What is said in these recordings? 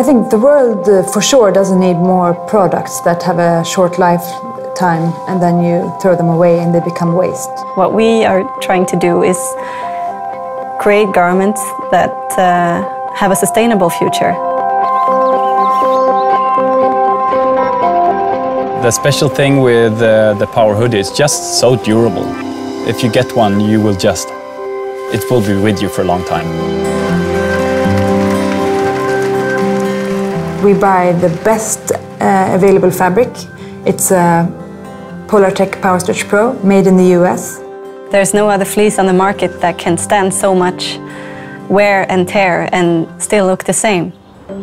I think the world for sure doesn't need more products that have a short lifetime and then you throw them away and they become waste. What we are trying to do is create garments that have a sustainable future. The special thing with the Power Houdi is just so durable. If you get one, it will be with you for a long time. We buy the best available fabric. It's a Polartec Power Stretch Pro, made in the US. There's no other fleece on the market that can stand so much wear and tear and still look the same.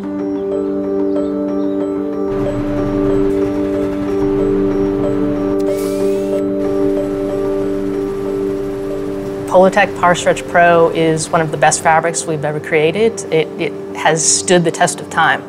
Polartec Power Stretch Pro is one of the best fabrics we've ever created. It has stood the test of time.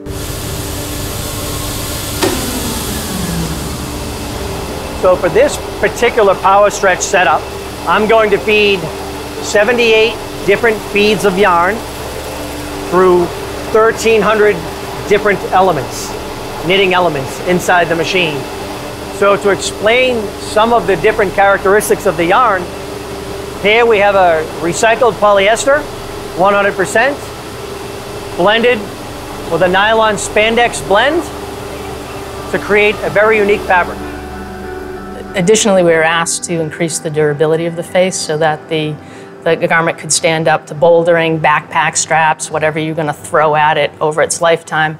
So for this particular power stretch setup, I'm going to feed 78 different feeds of yarn through 1,300 different elements, knitting elements inside the machine. So to explain some of the different characteristics of the yarn, here we have a recycled polyester, 100%, blended with a nylon spandex blend to create a very unique fabric. Additionally, we were asked to increase the durability of the face so that the garment could stand up to bouldering, backpack straps, whatever you're going to throw at it over its lifetime.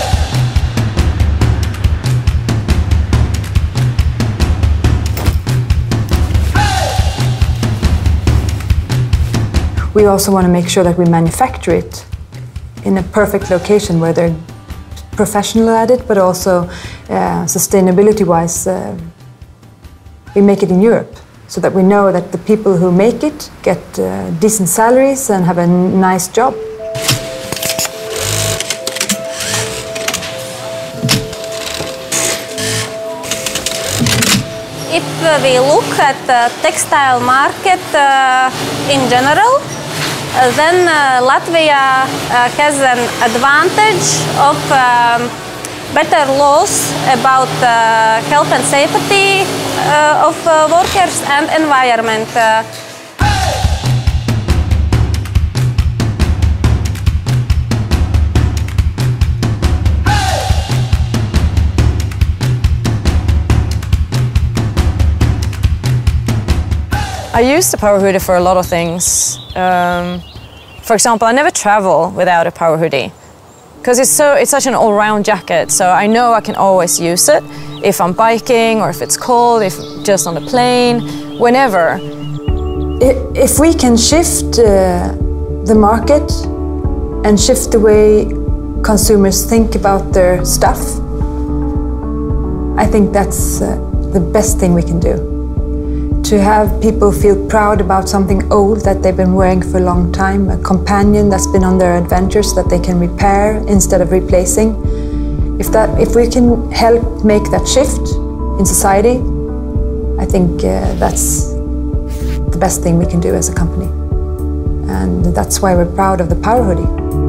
We also want to make sure that we manufacture it in a perfect location where they're professional at it, but also sustainability-wise, we make it in Europe so that we know that the people who make it get decent salaries and have a nice job. If we look at the textile market in general, then Latvia has an advantage of better laws about health and safety of workers and environment. I use the Power Houdi for a lot of things. For example, I never travel without a Power Houdi because it's such an all-round jacket, so I know I can always use it if I'm biking or if it's cold, if just on a plane, whenever. If we can shift the market and shift the way consumers think about their stuff, I think that's the best thing we can do. To have people feel proud about something old that they've been wearing for a long time, a companion that's been on their adventures that they can repair instead of replacing. If we can help make that shift in society, I think that's the best thing we can do as a company. And that's why we're proud of the Power Houdi.